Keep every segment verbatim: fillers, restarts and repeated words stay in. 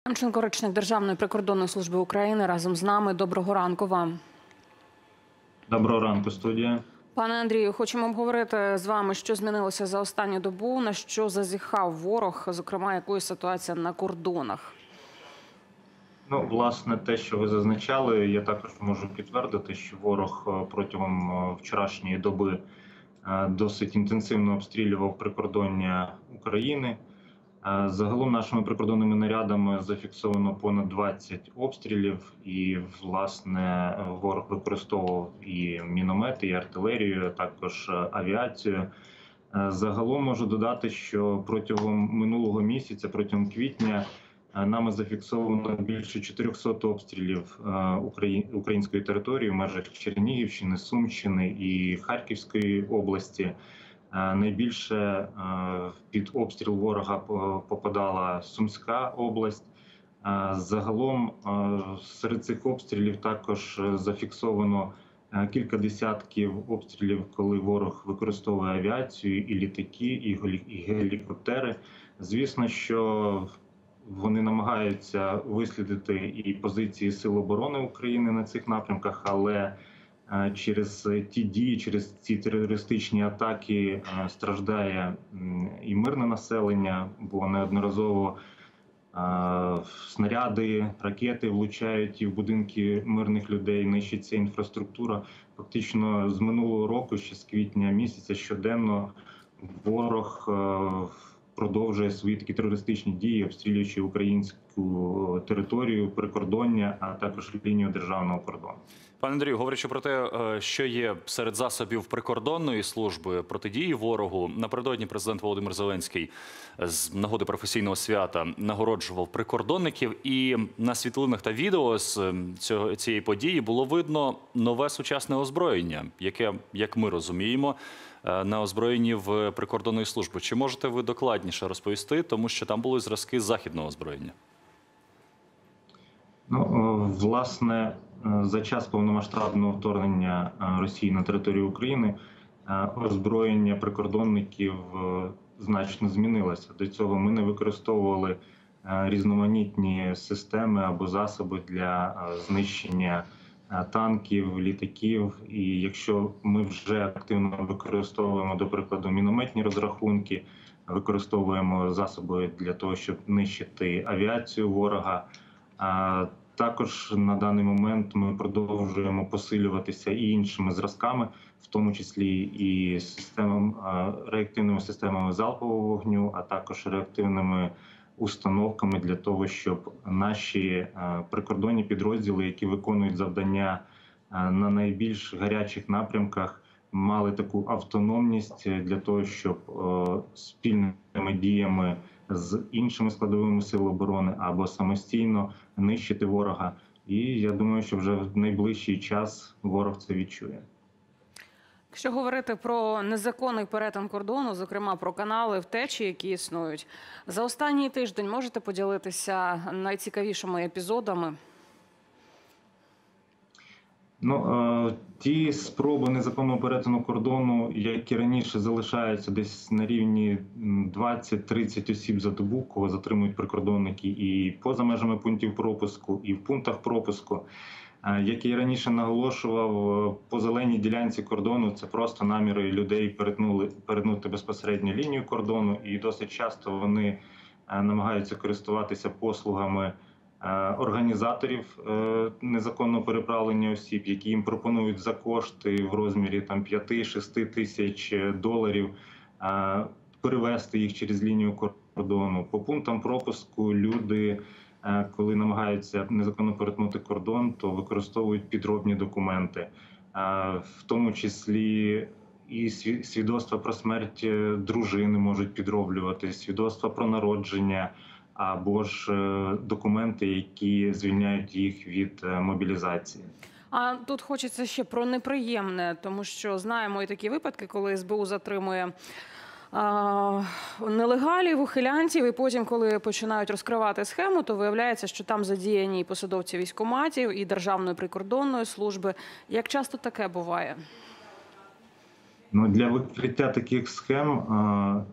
Демченко, речник Державної прикордонної служби України, разом з нами. Доброго ранку вам. Доброго ранку, студія. Пане Андрію, хочемо обговорити з вами, що змінилося за останню добу, на що зазіхав ворог, зокрема, якою ситуація на кордонах. Ну, власне, те, що ви зазначали, я також можу підтвердити, що ворог протягом вчорашньої доби досить інтенсивно обстрілював прикордоння України. Загалом нашими прикордонними нарядами зафіксовано понад двадцять обстрілів, і, власне, ворог використовував і міномети, і артилерію, а також авіацію. Загалом можу додати, що протягом минулого місяця, протягом квітня, нами зафіксовано більше чотирьохсот обстрілів української території в межах Чернігівщини, Сумщини і Харківської області. Найбільше під обстріл ворога попадала Сумська область. Загалом серед цих обстрілів також зафіксовано кілька десятків обстрілів, коли ворог використовує авіацію, і літаки, і гелікоптери. Звісно, що вони намагаються вислідити і позиції Сил оборони України на цих напрямках, але через ті дії, через ці терористичні атаки страждає і мирне населення, бо неодноразово снаряди, ракети влучають і в будинки мирних людей, нищиться інфраструктура. Фактично з минулого року, ще з квітня місяця, щоденно ворог продовжує свої такі терористичні дії, обстрілюючи українську територію, прикордоння, а також лінію державного кордону. Пане Андрію, говорячи про те, що є серед засобів прикордонної служби протидії ворогу, напередодні президент Володимир Зеленський з нагоди професійного свята нагороджував прикордонників, і на світлинах та відео з цього, цієї події було видно нове сучасне озброєння, яке, як ми розуміємо, на озброєнні в прикордонної служби. Чи можете ви докладніше розповісти, тому що там були зразки західного озброєння? Ну, власне, за час повномасштабного вторгнення Росії на територію України озброєння прикордонників значно змінилося. До цього ми не використовували різноманітні системи або засоби для знищення танків, літаків. І якщо ми вже активно використовуємо, до прикладу, мінометні розрахунки, використовуємо засоби для того, щоб нищити авіацію ворога, також на даний момент ми продовжуємо посилюватися і іншими зразками, в тому числі і системами, реактивними системами залпового вогню, а також реактивними установками для того, щоб наші прикордонні підрозділи, які виконують завдання на найбільш гарячих напрямках, мали таку автономність для того, щоб спільними діями з іншими складовими сил оборони або самостійно нищити ворога. І я думаю, що вже в найближчий час ворог це відчує. Якщо говорити про незаконний перетин кордону, зокрема про канали втечі, які існують, за останній тиждень можете поділитися найцікавішими епізодами? Ну, ті спроби незаконного перетину кордону, як і раніше, залишаються десь на рівні двадцять-тридцять осіб за добу, кого затримують прикордонники і поза межами пунктів пропуску, і в пунктах пропуску. Як і раніше наголошував, по зеленій ділянці кордону це просто наміри людей перетнули, перетнути безпосередньо лінію кордону, і досить часто вони намагаються користуватися послугами організаторів незаконного переправлення осіб, які їм пропонують за кошти в розмірі п'яти-шести тисяч доларів перевести їх через лінію кордону. По пунктам пропуску люди, коли намагаються незаконно перетнути кордон, то використовують підробні документи, в тому числі і свідоцтва про смерть дружини можуть підроблювати, свідоцтва про народження, або ж документи, які звільняють їх від мобілізації. А тут хочеться ще про неприємне, тому що знаємо і такі випадки, коли ес бе у затримує а, нелегалів, ухилянців, і потім, коли починають розкривати схему, то виявляється, що там задіяні і посадовці військкоматів, і Державної прикордонної служби. Як часто таке буває? Ну, для викриття таких схем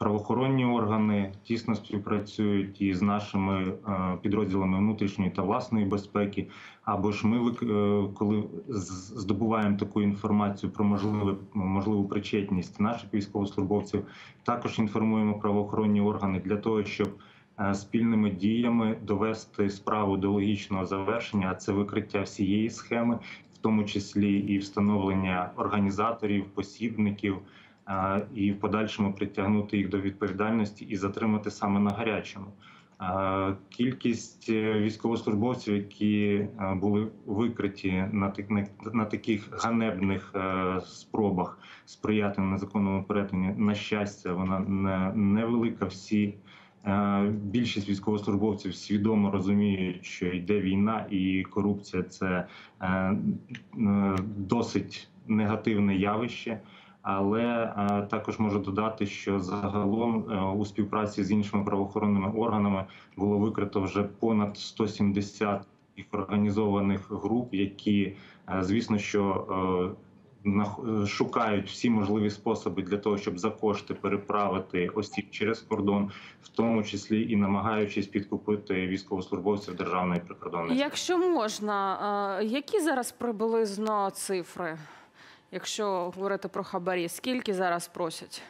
правоохоронні органи тісно співпрацюють із нашими е, підрозділами внутрішньої та власної безпеки. Або ж ми, вик- е, коли з- здобуваємо таку інформацію про можливу, можливу причетність наших військовослужбовців, також інформуємо правоохоронні органи для того, щоб е, спільними діями довести справу до логічного завершення, а це викриття всієї схеми, в тому числі і встановлення організаторів, посібників, е, і в подальшому притягнути їх до відповідальності і затримати саме на гарячому. Е, Кількість е, військовослужбовців, які е, були викриті на, так- на, на таких ганебних е, спробах сприяти незаконному перетині, на щастя, вона не, невелика. Всі е, більшість військовослужбовців свідомо розуміють, що йде війна, і корупція це е, е, досить негативне явище. Але е, також можу додати, що загалом е, у співпраці з іншими правоохоронними органами було викрито вже понад сто сімдесят таких організованих груп, які, е, звісно, що е, нах- шукають всі можливі способи для того, щоб за кошти переправити осіб через кордон, в тому числі і намагаючись підкупити військовослужбовців Державної прикордонної служби. Якщо можна, е, які зараз приблизно цифри? Якщо говорити про хабарі, скільки зараз просять?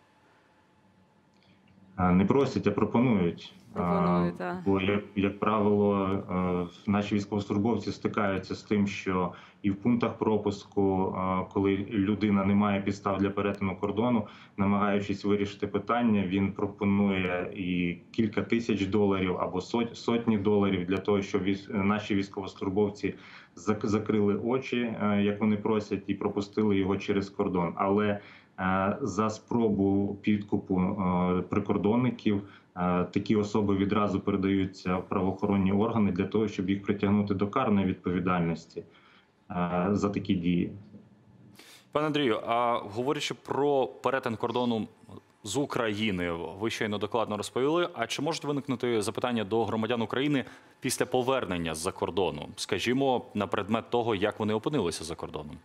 А, Не просять, а пропонують. Пропонують, А, так. Бо, як, як правило, е, наші військовослужбовці стикаються з тим, що і в пунктах пропуску, е, коли людина не має підстав для перетину кордону, намагаючись вирішити питання, він пропонує і кілька тисяч доларів або сот- сотні доларів для того, щоб військ- наші військовослужбовці зак- закрили очі, е, як вони просять, і пропустили його через кордон. Але е, за спробу підкупу е, прикордонників е, такі особи відразу передаються в правоохоронні органи для того, щоб їх притягнути до карної відповідальності е, за такі дії. Пане Андрію, а говорячи про перетин кордону з України, ви щойно докладно розповіли. А чи можуть виникнути запитання до громадян України після повернення з-за кордону? Скажімо, на предмет того, як вони опинилися за кордоном?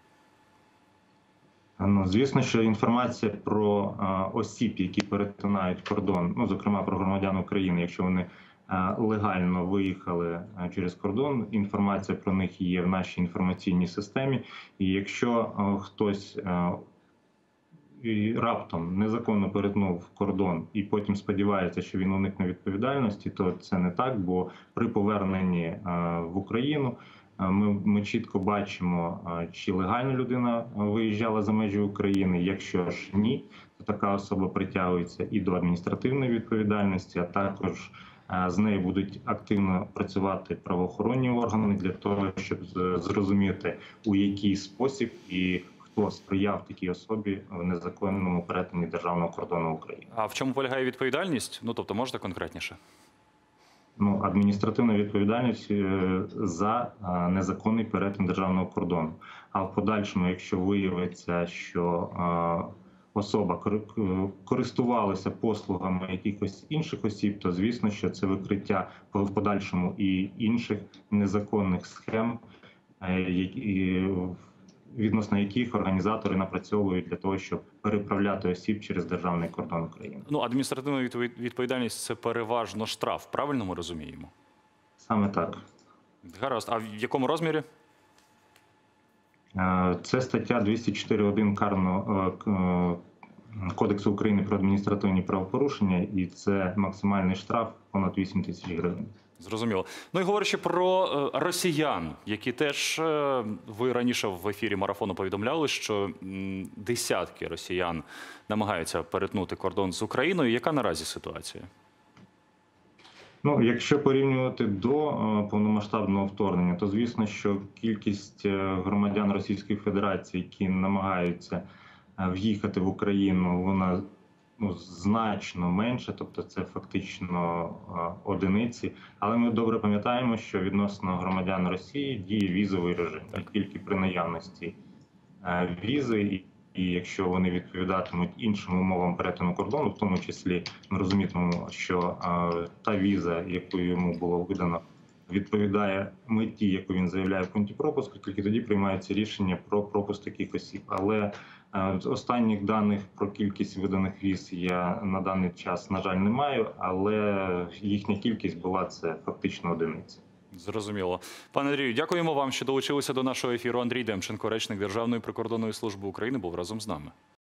Ну, звісно, що інформація про а, осіб, які перетинають кордон, ну, зокрема про громадян України, якщо вони а, легально виїхали а, через кордон, інформація про них є в нашій інформаційній системі. І якщо а, хтось а, і раптом незаконно перетнув кордон і потім сподівається, що він уникне відповідальності, то це не так, бо при поверненні а, в Україну Ми, ми чітко бачимо, чи легально людина виїжджала за межі України. Якщо ж ні, то така особа притягується і до адміністративної відповідальності, а також з нею будуть активно працювати правоохоронні органи для того, щоб зрозуміти, у який спосіб і хто сприяв такій особі в незаконному перетині державного кордону України. А в чому полягає відповідальність? Ну, тобто, можете конкретніше? Ну, адміністративна відповідальність за незаконний перетин державного кордону. А в подальшому, якщо виявиться, що особа користувалася послугами якихось інших осіб, то звісно, що це викриття в подальшому і інших незаконних схем, відносно яких організатори напрацьовують для того, щоб переправляти осіб через державний кордон України. Ну, адміністративна відповідальність – це переважно штраф, правильно ми розуміємо? Саме так. Гаразд. А в якому розмірі? Це стаття двісті чотири один Карного Кодексу України про адміністративні правопорушення, і це максимальний штраф понад вісім тисяч гривень. Зрозуміло. Ну і говорячи про е, росіян, які теж, е, ви раніше в ефірі марафону повідомляли, що м, десятки росіян намагаються перетнути кордон з Україною. Яка наразі ситуація? Ну, якщо порівнювати до е, повномасштабного вторгнення, то звісно, що кількість громадян Російської Федерації, які намагаються е, в'їхати в Україну, вона ну, значно менше, тобто це фактично е, одиниці. Але ми добре пам'ятаємо, що відносно громадян Росії діє візовий режим, так, тільки при наявності е, візи. І, і якщо вони відповідатимуть іншим умовам перетину кордону, в тому числі ми розумітимемо, що е, та віза, яку йому було видано відповідає меті, яку він заявляє в пункті пропуску, тільки тоді приймається рішення про пропуск таких осіб. Але з останніх даних про кількість виданих віз я на даний час, на жаль, не маю, але їхня кількість була це фактично одиниця. Зрозуміло. Пане Андрію, дякуємо вам, що долучилися до нашого ефіру. Андрій Демченко, речник Державної прикордонної служби України, був разом з нами.